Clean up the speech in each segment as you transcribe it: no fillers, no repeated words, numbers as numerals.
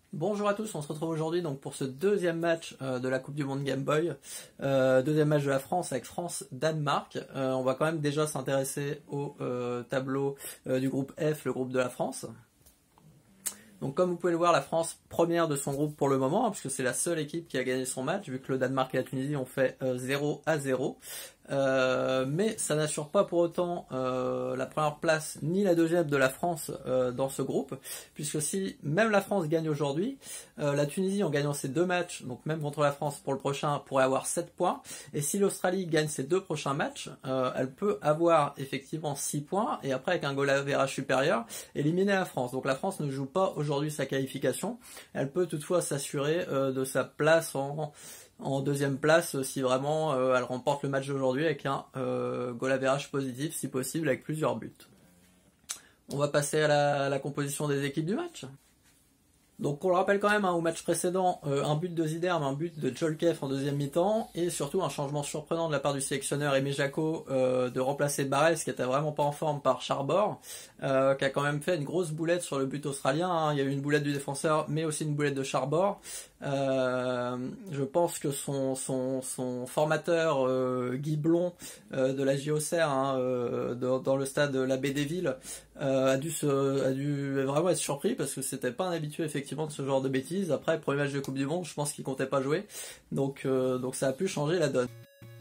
Bonjour à tous, on se retrouve aujourd'hui donc pour ce deuxième match de la Coupe du Monde Game Boy, deuxième match de la France avec France-Danemark. On va quand même déjà s'intéresser au tableau du groupe F, le groupe de la France. Donc comme vous pouvez le voir, la France première de son groupe pour le moment, hein, puisque c'est la seule équipe qui a gagné son match, vu que le Danemark et la Tunisie ont fait 0-0. Mais ça n'assure pas pour autant la première place ni la deuxième de la France dans ce groupe, puisque si même la France gagne aujourd'hui, la Tunisie en gagnant ses deux matchs, donc même contre la France pour le prochain, pourrait avoir 7 points, et si l'Australie gagne ses deux prochains matchs, elle peut avoir effectivement 6 points, et après avec un goal average supérieur, éliminer la France. Donc la France ne joue pas aujourd'hui sa qualification, elle peut toutefois s'assurer de sa place en deuxième place si vraiment elle remporte le match d'aujourd'hui avec un goal average positif si possible avec plusieurs buts. On va passer à la composition des équipes du match. Donc on le rappelle quand même, hein, au match précédent, un but de Ziderm, un but de Jolkev en deuxième mi-temps, et surtout un changement surprenant de la part du sélectionneur Aimé Jacot de remplacer Barès, qui était vraiment pas en forme, par Charbord, qui a quand même fait une grosse boulette sur le but australien, hein. Il y a eu une boulette du défenseur, mais aussi une boulette de Charbord. Je pense que son formateur Guy Blond de la JOCR, hein, dans le stade La Baie des Villes, a dû vraiment être surpris parce que c'était pas un habitué effectivement de ce genre de bêtises. Après le premier match de Coupe du Monde, je pense qu'il comptait pas jouer, donc ça a pu changer la donne.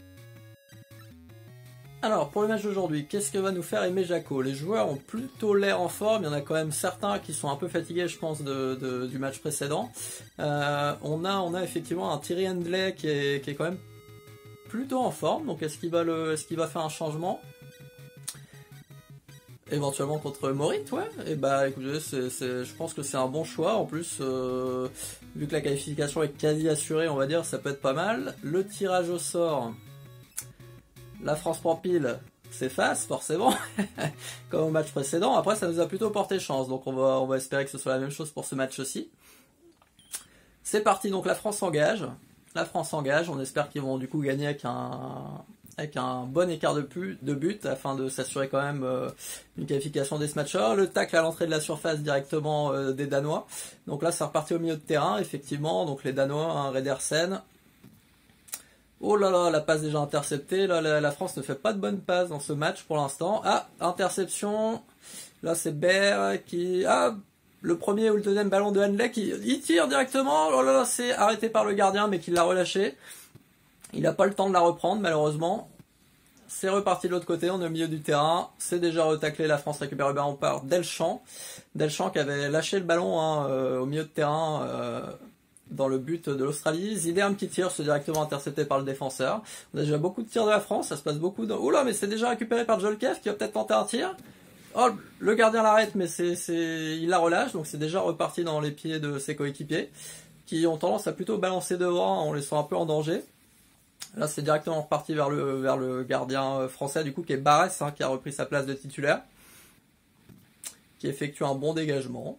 Alors, pour le match d'aujourd'hui, qu'est-ce que va nous faire Aimé Jacot? Les joueurs ont plutôt l'air en forme, il y en a quand même certains qui sont un peu fatigués, je pense, du match précédent. On a effectivement un Thierry Handley qui est quand même plutôt en forme, donc est-ce qu'il va faire un changement? Éventuellement contre Morit, ouais. Et bah écoutez, je pense que c'est un bon choix. En plus, vu que la qualification est quasi assurée, on va dire, ça peut être pas mal. Le tirage au sort, la France prend pile, s'efface forcément, comme au match précédent. Après, ça nous a plutôt porté chance, donc on va espérer que ce soit la même chose pour ce match aussi. C'est parti, donc la France s'engage. La France s'engage, on espère qu'ils vont du coup gagner avec un bon écart de but afin de s'assurer quand même une qualification dès ce match-là. Le tacle à l'entrée de la surface directement des Danois. Donc là, c'est reparti au milieu de terrain, effectivement. Donc les Danois, hein, Redersen. Oh là là, la passe déjà interceptée. Là, la France ne fait pas de bonne passe dans ce match pour l'instant. Ah, interception. Là, c'est Baer qui... Ah, le premier ou le deuxième ballon de Handley qui il tire directement. Oh là là, c'est arrêté par le gardien, mais qui l'a relâché. Il n'a pas le temps de la reprendre, malheureusement. C'est reparti de l'autre côté, on est au milieu du terrain. C'est déjà retaclé, la France récupère le ballon par Delchamp. Delchamp qui avait lâché le ballon, hein, au milieu de terrain dans le but de l'Australie. Ziderm qui tire, c'est directement intercepté par le défenseur. On a déjà beaucoup de tirs de la France, ça se passe beaucoup dans... Oula, mais c'est déjà récupéré par Jolkev qui va peut-être tenter un tir. Oh, le gardien l'arrête, mais il la relâche, donc c'est déjà reparti dans les pieds de ses coéquipiers, qui ont tendance à plutôt balancer devant en laissant un peu en danger. Là, c'est directement reparti vers le gardien français, du coup, qui est Barès, hein, qui a repris sa place de titulaire, qui effectue un bon dégagement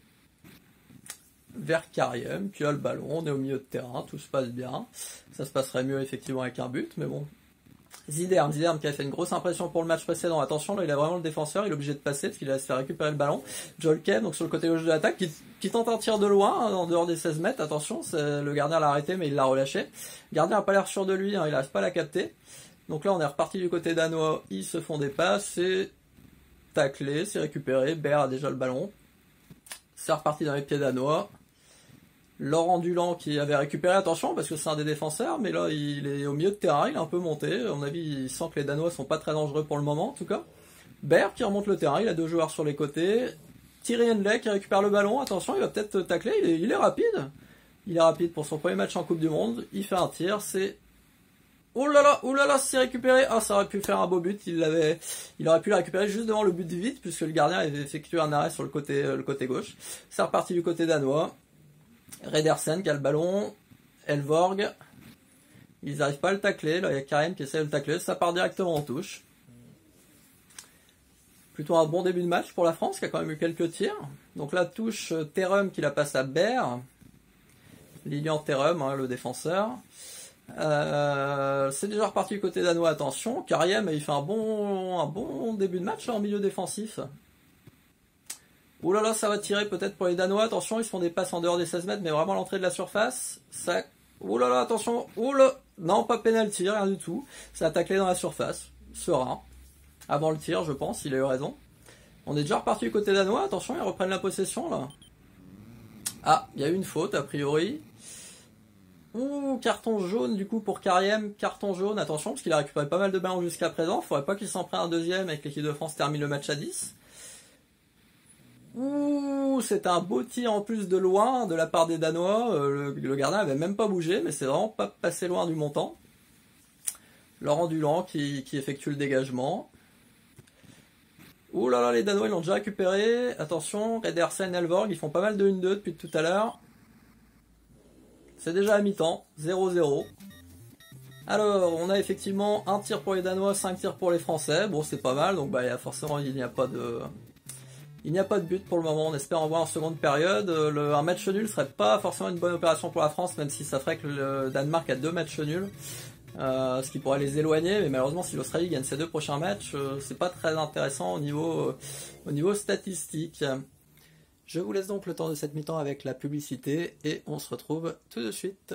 vers Kariem, qui a le ballon, on est au milieu de terrain, tout se passe bien. Ça se passerait mieux, effectivement, avec un but, mais bon. Ziderm qui a fait une grosse impression pour le match précédent. Attention, là, il a vraiment le défenseur, il est obligé de passer, parce qu'il va se faire récupérer le ballon. Jolkev, donc sur le côté gauche de l'attaque, qui tente un tir de loin, hein, en dehors des 16 mètres. Attention, le gardien l'a arrêté, mais il l'a relâché. Le gardien n'a pas l'air sûr de lui, hein, il n'arrive pas à la capter. Donc là, on est reparti du côté danois, ils se font des passes, c'est taclé, c'est récupéré, Baer a déjà le ballon. C'est reparti dans les pieds danois. Laurent Dulan qui avait récupéré, attention parce que c'est un des défenseurs, mais là il est au milieu de terrain, il est un peu monté, à mon avis il sent que les Danois sont pas très dangereux pour le moment en tout cas. Baer qui remonte le terrain, il a deux joueurs sur les côtés. Thierry Handley qui récupère le ballon, attention il va peut-être tacler, il est rapide. Il est rapide pour son premier match en Coupe du Monde, il fait un tir, c'est... Oh là là, c'est récupéré. Ah, ça aurait pu faire un beau but, il aurait pu le récupérer juste devant le but vite, puisque le gardien avait effectué un arrêt sur le côté gauche. C'est reparti du côté danois. Redersen qui a le ballon, Elvorg, ils n'arrivent pas à le tacler, là il y a Kariem qui essaie de le tacler, ça part directement en touche. Plutôt un bon début de match pour la France qui a quand même eu quelques tirs. Donc la touche Terum qui la passe à Baer, Lilian Terum, hein, le défenseur. C'est déjà reparti du côté danois, attention, Kariem il fait un bon début de match là, en milieu défensif. Ouh là là, ça va tirer peut-être pour les Danois. Attention, ils se font des passes en dehors des 16 mètres, mais vraiment à l'entrée de la surface. Ça... Ouh là là, attention. Ouh là. Non, pas penalty, rien du tout. Ça a taclé dans la surface. Serein. Avant le tir, je pense, il a eu raison. On est déjà reparti du côté danois. Attention, ils reprennent la possession là. Ah, il y a eu une faute a priori. Ouh, carton jaune du coup pour Kariem. Carton jaune, attention, parce qu'il a récupéré pas mal de ballons jusqu'à présent. Faudrait pas qu'il s'en prenne un deuxième et que l'équipe de France termine le match à 10. Ouh, c'est un beau tir en plus de loin de la part des Danois. Le gardien avait même pas bougé, mais c'est vraiment pas passé loin du montant. Laurent Dulan qui effectue le dégagement. Ouh là là, les Danois ils l'ont déjà récupéré. Attention, Redersen et Elvorg, ils font pas mal de 1-2 depuis tout à l'heure. C'est déjà à mi-temps, 0-0. Alors, on a effectivement un tir pour les Danois, 5 tirs pour les Français. Bon, c'est pas mal, donc bah, forcément il n'y a pas de but pour le moment. On espère en voir en seconde période. Un match nul serait pas forcément une bonne opération pour la France, même si ça ferait que le Danemark a 2 matchs nuls. Ce qui pourrait les éloigner, mais malheureusement si l'Australie gagne ses 2 prochains matchs, c'est pas très intéressant au niveau statistique. Je vous laisse donc le temps de cette mi-temps avec la publicité et on se retrouve tout de suite.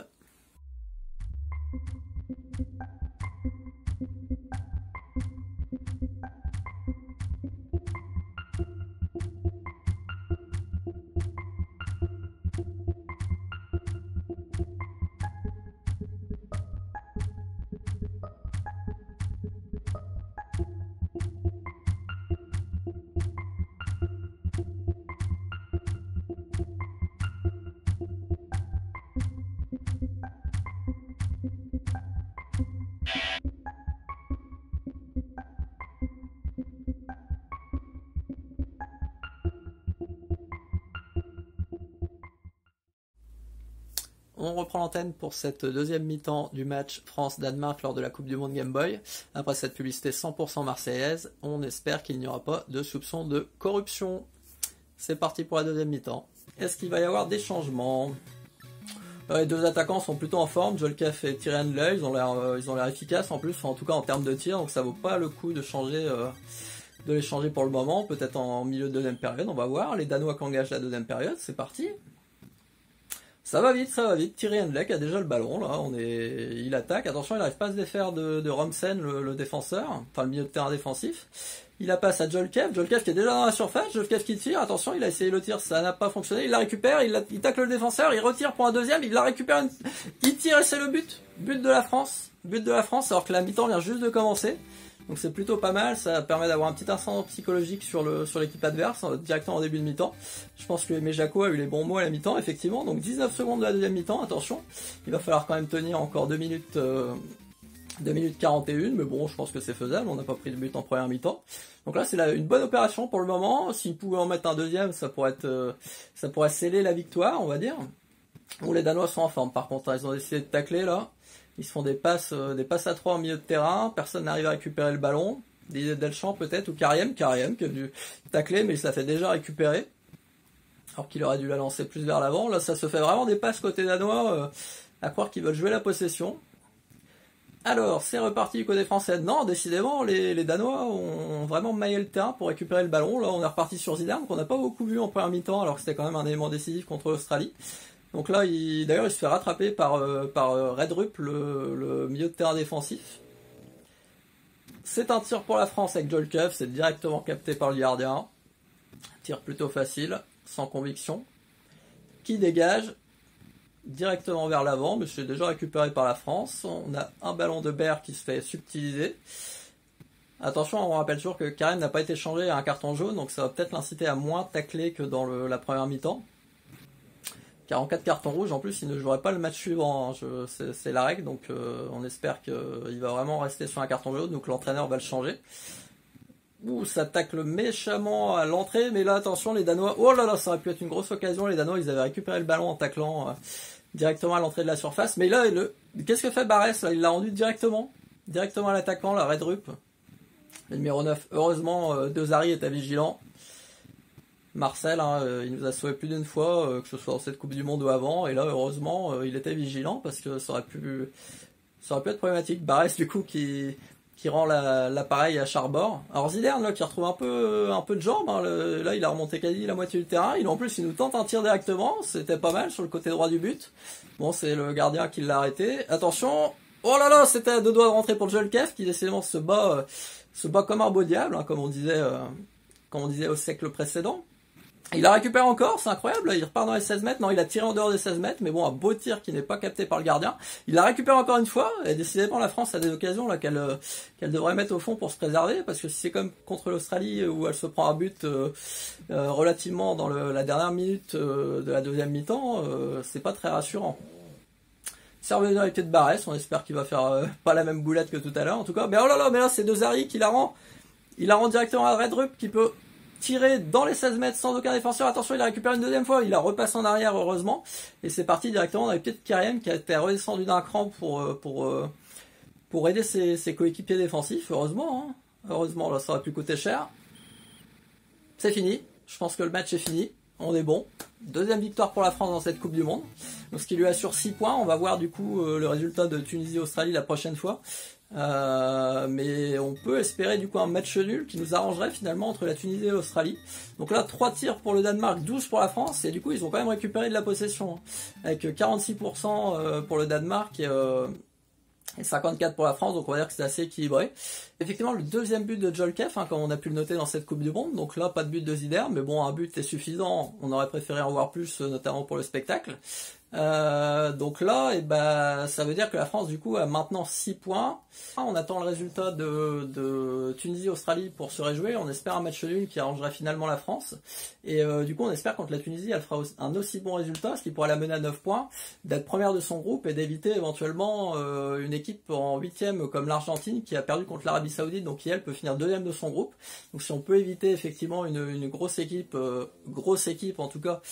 On reprend l'antenne pour cette deuxième mi-temps du match France-Danemark lors de la Coupe du Monde Game Boy. Après cette publicité 100% marseillaise, on espère qu'il n'y aura pas de soupçon de corruption. C'est parti pour la deuxième mi-temps. Est-ce qu'il va y avoir des changements? Les 2 attaquants sont plutôt en forme, Jolkef et Thierry Henley, ils ont l'air efficaces en plus, en tout cas en termes de tir, donc ça vaut pas le coup de les changer pour le moment, peut-être en milieu de deuxième période, on va voir. Les Danois qui engagent la deuxième période, c'est parti. Ça va vite. Thierry Henley a déjà le ballon, là, il attaque. Attention, il n'arrive pas à se défaire de Romsen, le défenseur, enfin le milieu de terrain défensif. Il la passe à Jolkef qui est déjà dans la surface, Jolkef qui tire, attention, il a essayé le tir, ça n'a pas fonctionné, il la récupère, il tacle le défenseur, il retire pour un deuxième, il la récupère, il tire et c'est le but. But de la France, alors que la mi-temps vient juste de commencer. Donc c'est plutôt pas mal, ça permet d'avoir un petit instant psychologique sur l'équipe adverse, directement en début de mi-temps. Je pense que Aimé Jacot a eu les bons mots à la mi-temps, effectivement. Donc 19 secondes de la deuxième mi-temps, attention. Il va falloir quand même tenir encore 2 minutes 41, mais bon, je pense que c'est faisable, on n'a pas pris de but en première mi-temps. Donc là, c'est une bonne opération pour le moment. S'il pouvait en mettre un deuxième, ça pourrait sceller la victoire, on va dire. Bon, les Danois sont en forme, par contre, ils ont décidé de tacler là. Ils se font des passes à 3 en milieu de terrain, personne n'arrive à récupérer le ballon. Delchamp peut-être, ou Kariem qui a dû tacler, mais il se l'a fait déjà récupérer. Alors qu'il aurait dû la lancer plus vers l'avant. Là, ça se fait vraiment des passes côté danois, à croire qu'ils veulent jouer la possession. Alors, c'est reparti du côté français. Non, décidément, les Danois ont vraiment maillé le terrain pour récupérer le ballon. Là, on est reparti sur Zidane, qu'on n'a pas beaucoup vu en première mi-temps, alors que c'était quand même un élément décisif contre l'Australie. Donc là, d'ailleurs, il se fait rattraper par Redrup, le milieu de terrain défensif. C'est un tir pour la France avec Jolkef, c'est directement capté par le gardien. Tir plutôt facile, sans conviction. Qui dégage directement vers l'avant, mais c'est déjà récupéré par la France. On a un ballon de Berre qui se fait subtiliser. Attention, on rappelle toujours que Karem n'a pas été changé à un carton jaune, donc ça va peut-être l'inciter à moins tacler que dans la première mi-temps. Car en cas de carton rouge, en plus, il ne jouerait pas le match suivant. C'est la règle, donc on espère qu'il va vraiment rester sur un carton jaune, donc l'entraîneur va le changer. Ouh, ça tacle méchamment à l'entrée, mais là, attention, les Danois... Oh là là, ça aurait pu être une grosse occasion. Les Danois, ils avaient récupéré le ballon en taclant directement à l'entrée de la surface. Mais là, qu'est-ce que fait Barès là? Il l'a rendu directement à l'attaquant, la Redrup. Le numéro 9. Heureusement, Dezari était vigilant. Marcel, il nous a sauvé plus d'une fois, que ce soit dans cette Coupe du Monde ou avant, et là heureusement il était vigilant parce que ça aurait pu être problématique. Barès du coup qui qui rend l'appareil à Charbord. Alors Zidane là qui retrouve un peu de jambes, hein, là il a remonté quasi la moitié du terrain, en plus il nous tente un tir directement, c'était pas mal sur le côté droit du but. Bon, c'est le gardien qui l'a arrêté. Attention, oh là là, c'était à deux doigts de rentrer pour Jolkev qui décidément se bat comme un beau diable, hein, comme on disait au siècle précédent. Il la récupère encore, c'est incroyable, il repart dans les 16 mètres, non il a tiré en dehors des 16 mètres, mais bon un beau tir qui n'est pas capté par le gardien. Il la récupère encore une fois, et décidément la France a des occasions là qu'elle devrait mettre au fond pour se préserver, parce que si c'est comme contre l'Australie où elle se prend un but relativement dans la dernière minute de la deuxième mi-temps, c'est pas très rassurant. Serve dans les pieds de Barès, on espère qu'il va faire pas la même boulette que tout à l'heure en tout cas, mais oh là là, mais là c'est Dezari qui la rend, il la rend directement à Redrup qui peut tiré dans les 16 mètres sans aucun défenseur. Attention, il a récupéré une deuxième fois, il a repassé en arrière heureusement, et c'est parti directement dans les pieds de Karian qui a été redescendu d'un cran pour aider ses coéquipiers défensifs, heureusement, hein. Heureusement, là ça aurait pu coûter cher. C'est fini, je pense que le match est fini, on est bon. Deuxième victoire pour la France dans cette Coupe du Monde, donc ce qui lui assure 6 points, on va voir du coup le résultat de Tunisie-Australie la prochaine fois. Mais on peut espérer du coup un match nul qui nous arrangerait finalement entre la Tunisie et l'Australie. Donc là 3 tirs pour le Danemark, 12 pour la France, et du coup ils ont quand même récupéré de la possession, hein, avec 46% pour le Danemark et 54 pour la France, donc on va dire que c'est assez équilibré. Effectivement le deuxième but de Jolkev, hein, comme on a pu le noter dans cette Coupe du Monde, donc là pas de but de Zidane, mais bon un but est suffisant, on aurait préféré en voir plus notamment pour le spectacle. Donc là, ça veut dire que la France du coup a maintenant 6 points. On attend le résultat de Tunisie-Australie pour se réjouir. On espère un match nul qui arrangerait finalement la France. Et du coup on espère contre la Tunisie elle fera un aussi bon résultat, ce qui pourrait la mener à 9 points, d'être première de son groupe et d'éviter éventuellement une équipe en 8ème comme l'Argentine qui a perdu contre l'Arabie Saoudite, donc qui elle peut finir 2ème de son groupe. Donc si on peut éviter effectivement une grosse équipe en tout cas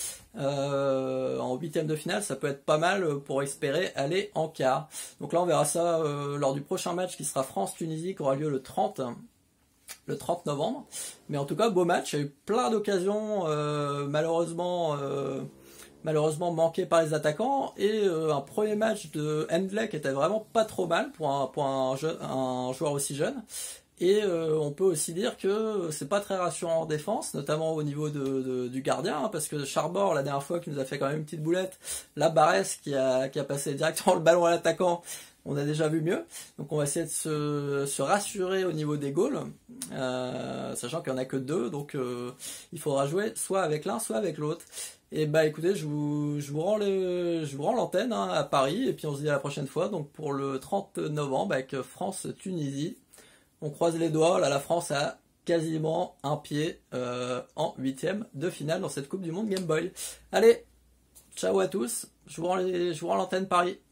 en 8ème de finale, ça peut être pas mal pour espérer aller en quart. Donc là on verra ça lors du prochain match qui sera France-Tunisie qui aura lieu le 30 novembre. Mais en tout cas beau match, il y a eu plein d'occasions malheureusement manquées par les attaquants, et un premier match de Hendley qui était vraiment pas trop mal pour un joueur aussi jeune. Et on peut aussi dire que c'est pas très rassurant en défense, notamment au niveau du gardien, hein, parce que Charbord, la dernière fois, qui nous a fait quand même une petite boulette, là Barès qui a passé directement le ballon à l'attaquant, on a déjà vu mieux. Donc on va essayer de se rassurer au niveau des goals, sachant qu'il n'y en a que 2, donc il faudra jouer soit avec l'un, soit avec l'autre. Et écoutez, je vous rends l'antenne, hein, à Paris, et puis on se dit à la prochaine fois, donc pour le 30 novembre avec France-Tunisie. On croise les doigts, là la France a quasiment un pied en 8ème de finale dans cette Coupe du Monde Game Boy. Allez, ciao à tous, je vous rends l'antenne Paris.